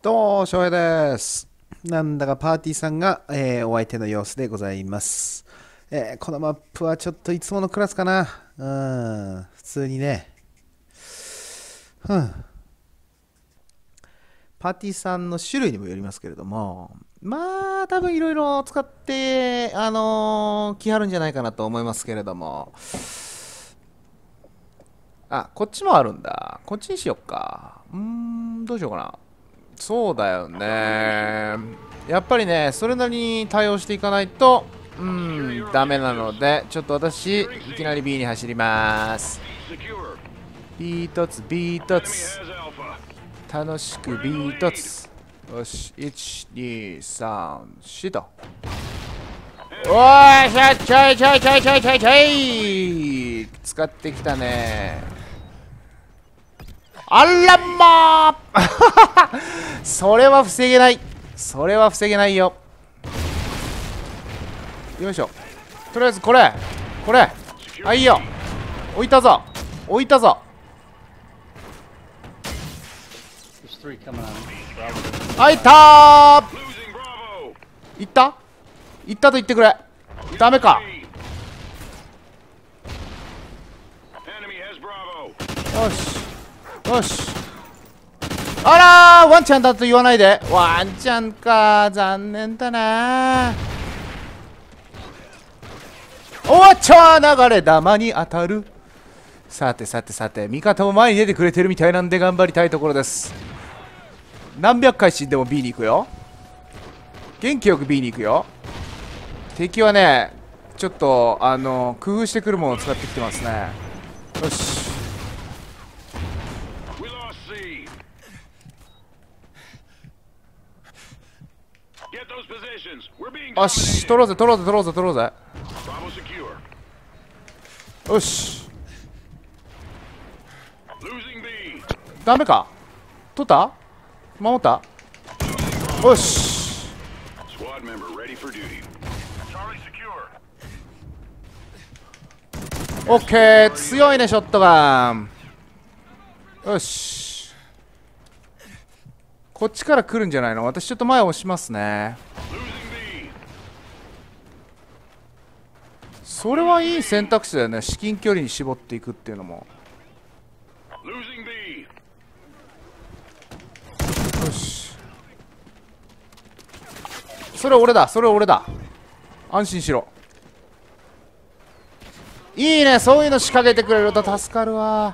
どうも、翔平です。なんだかパーティーさんが、お相手の様子でございます。このマップはちょっといつものクラスかな。普通にね。パーティーさんの種類にもよりますけれども、まあ、多分いろいろ使って、来はるんじゃないかなと思いますけれども。あ、こっちもあるんだ。こっちにしよっか。どうしようかな。そうだよね。やっぱりね、それなりに対応していかないと、ダメなので、ちょっと私、いきなり B に走ります。B 一つ、B 一つ。楽しく B 一つ。よし、1、2、3、4と。おーしゃ、ちょいちょいちょいちょいちょいちょい使ってきたね。あらまーそれは防げない。それは防げないよ。よいしょ。とりあえずこれあ、いいよ。置いたぞ。置いたぞ。あ、いったー。いったいったと言ってくれ。ダメか。よしよし。あらー、ワンちゃんだと言わないで。ワンちゃんか、残念だな。おっちゃー、流れ弾に当たる。さてさてさて、味方も前に出てくれてるみたいなんで頑張りたいところです。何百回死んでも B に行くよ。元気よく B に行くよ。敵はね、ちょっと工夫してくるものを使ってきてますね。よし。よし、取ろうぜ取ろうぜ取ろうぜ取ろうぜ。よし。ダメか。取った、守った。よし。オッケー、強いねショットガン。よし、こっちから来るんじゃないの。私ちょっと前押しますね。それはいい選択肢だよね。至近距離に絞っていくっていうのも。よし、それ俺だ、それ俺だ。安心しろ。いいね、そういうの仕掛けてくれると助かるわ。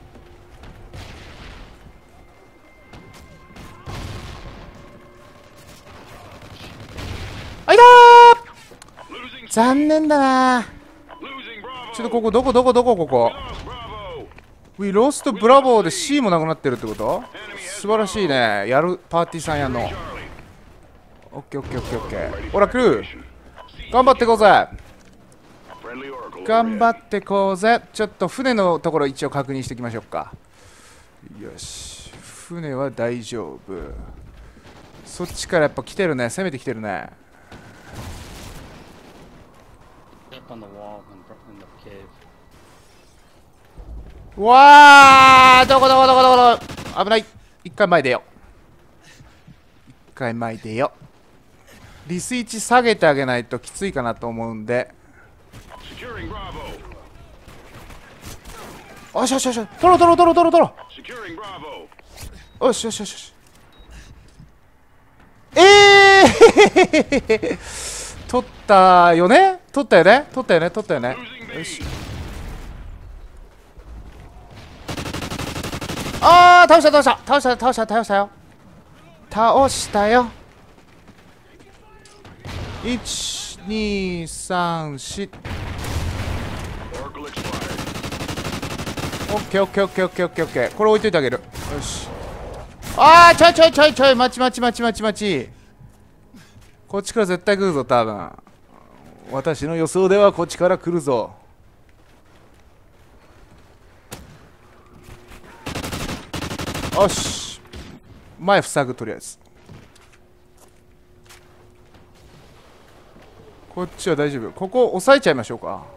あいだー、残念だな。ちょっとここどこここ。We lost Bravo で C もなくなってるってこと。素晴らしいね。やるパーティーさんやんの。オッケーオッケーオッケーオッケー。ほら来る。頑張ってこうぜ。頑張ってこうぜ。ちょっと船のところ一応確認していきましょうか。よし、船は大丈夫。そっちからやっぱ来てるね。攻めてきてるね。わー、どこ危ない。一回前出よ。一回前出よ。リス1下げてあげないときついかなと思うんで。よしよしよし、取ろう。よしよしよしよし。取ったよね。取ったよね。よし。あー、倒したよ。1、2、3、4。オッケー。これ置いといてあげる。よし。あー、ちょい。待ち。こっちから絶対来るぞ、多分。私の予想ではこっちから来るぞ。よし。前塞ぐ、とりあえず。こっちは大丈夫。ここ押さえちゃいましょうか。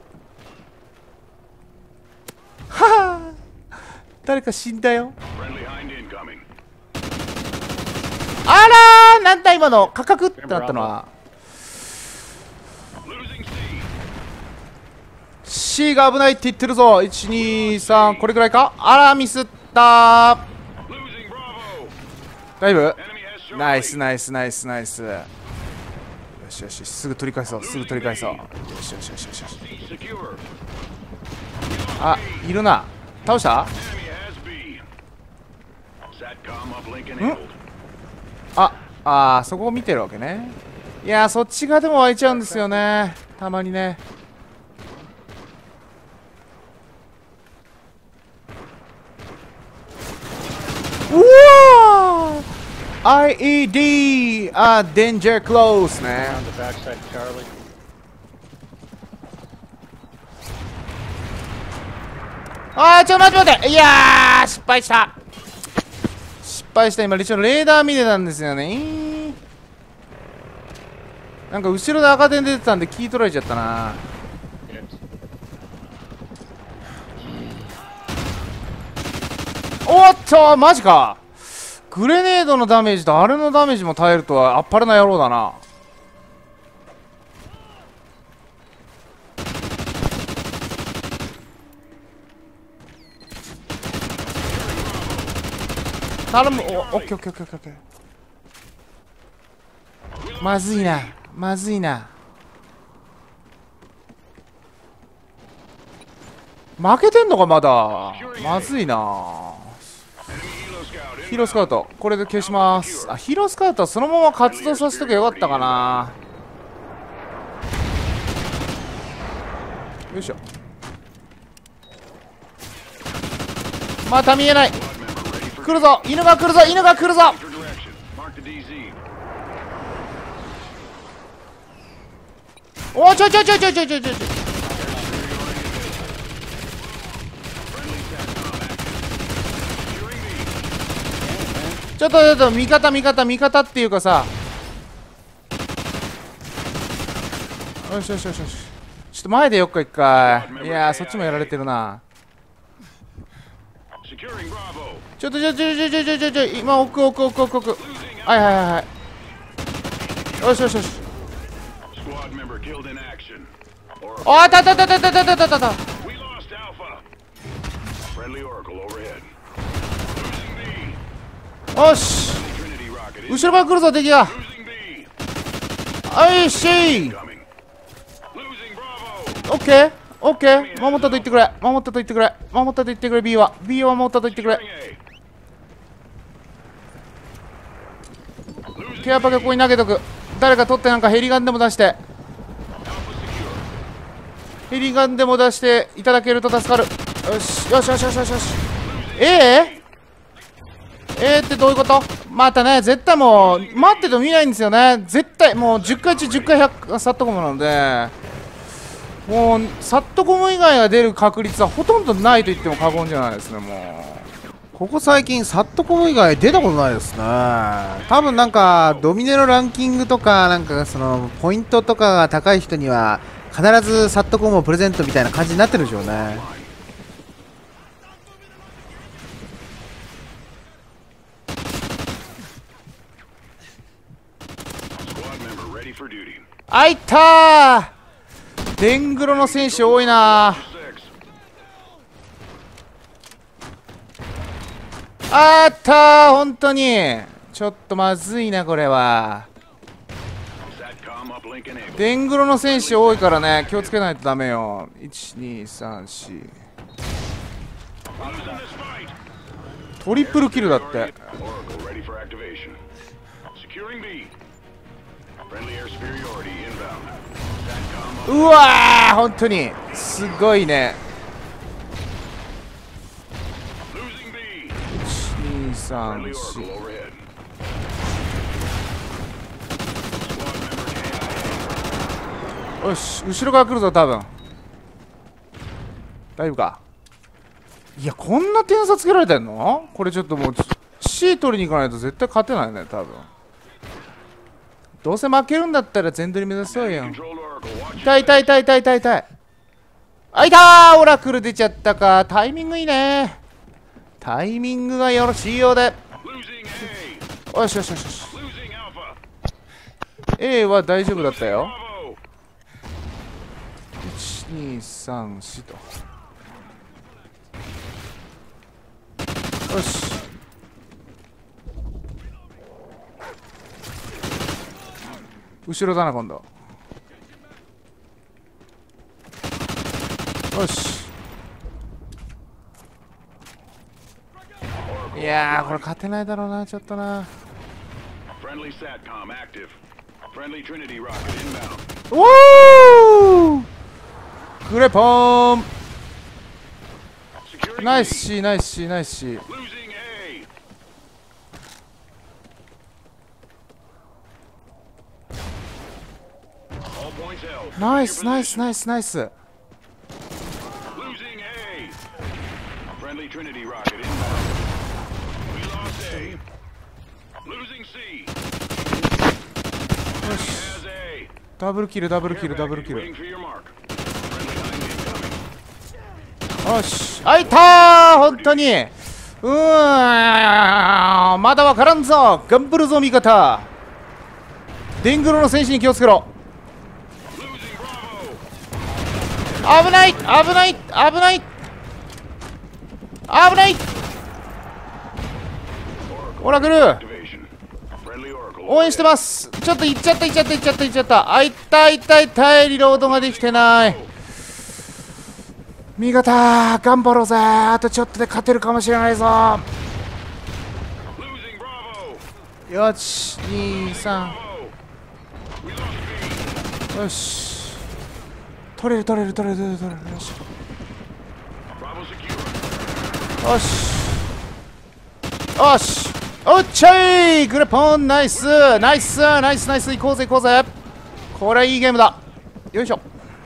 はは、誰か死んだよ。 あらー、なんだ今のカクカクってなったのは。 C が危ないって言ってるぞ。123、これぐらいか。あらミスったー。だいぶナイスナイスナイスナイス。よしよし、すぐ取り返そう、すぐ取り返そう。よしよしよしよしよし。あ、いるな。倒した。ん、あ、そこを見てるわけね。いやー、そっち側でも湧いちゃうんですよね、たまにね。うわー IED、Danger Close ね。ちょっと待って待って。いやー、失敗した。失敗した。今一応レーダー見てたんですよね。なんか後ろで赤点出てたんでキー取られちゃったな。おっとマジか。グレネードのダメージとあれのダメージも耐えるとはあっぱれな野郎だな。頼む。オッケーオッケーオッケーオッケー。まずいな、まずいな。負けてんのかまだ。まずいな。ヒーロースカウトこれで消します。あ、ヒーロースカウトはそのまま活動させとけばよかったかな。よいしょ。また見えない。来るぞ、犬が来るぞ、犬が来るぞ。お、ちょ。ちょっと味方っていうかさ。よしよしよしよし。ちょっと前でよっか一回。いやー、そっちもやられてるな。ちょ今奥。はいよしよしよし。あた。よし、後ろから来るぞ敵が。おいしい。オッケーオッケー。守ったと言ってくれ。B は守ったと言ってくれ。ケアパケここに投げとく。誰か取って、なんかヘリガンでも出していただけると助かる。よし。ってどういうこと。またね、絶対もう待ってても見ないんですよね。絶対もう10回中10回100サットコムなので、もうサットコム以外が出る確率はほとんどないと言っても過言じゃないですね。もうここ最近サットコム以外出たことないですね。多分なんかドミネのランキングとか、なんかそのポイントとかが高い人には必ずサットコムをプレゼントみたいな感じになってるでしょうね。あいったー。デングロの選手多いな。あったー、本当にちょっとまずいなこれは。デングロの選手多いからね、気をつけないとダメよ。1234トリプルキルだって。うわー、本当にすごいね。1234。よし、後ろから来るぞ多分。大丈夫か。いや、こんな点差つけられてんの。これちょっともう C 取りに行かないと絶対勝てないね多分。どうせ負けるんだったら全取り目指そうよ。痛い。あ、いたー、オラクル出ちゃったか。タイミングいいね。タイミングがよろしいようで。よし。 A は大丈夫だったよ。1234と。よし。後ろだな今度。よし。いやーこれ勝てないだろうな、ちょっとな。おおグレポーン。ナイスシーナイスシーナイスシー。ナイスナイスナイスナイス。よし。ダブルキルダブルキルダブルキル。よし。あいたー本当に。まだわからんぞ。頑張るぞ味方。デングロの選手に気をつけろ。危ない危ない危ない危ない。オラクル応援してます。ちょっと行っちゃった行っちゃった行っちゃった行っちゃった。あ、いったいったいったい。リロードができてない。味方頑張ろうぜ。あとちょっとで勝てるかもしれないぞ。よし23。よし取れる取れる取れる取れる取れる。よしよしよし。おっちゃいグレポン。ナイスナイスナイスナイス。行こうぜ行こうぜ。これいいゲームだ。よいしょ。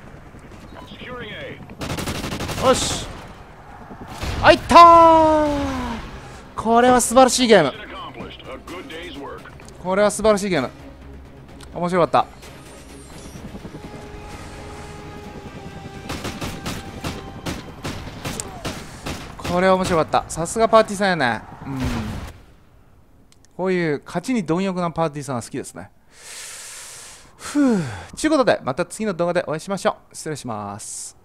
よしあいったー。これは素晴らしいゲーム。これは素晴らしいゲーム。面白かった。これは面白かった。さすがパーティーさんやね。うん。こういう勝ちに貪欲なパーティーさんは好きですね。ふう。ということで、また次の動画でお会いしましょう。失礼します。